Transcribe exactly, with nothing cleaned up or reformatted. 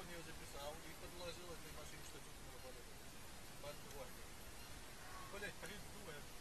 он ее записал и подложил этой машине, что чуть не работает. Под дворник. Блять, приду,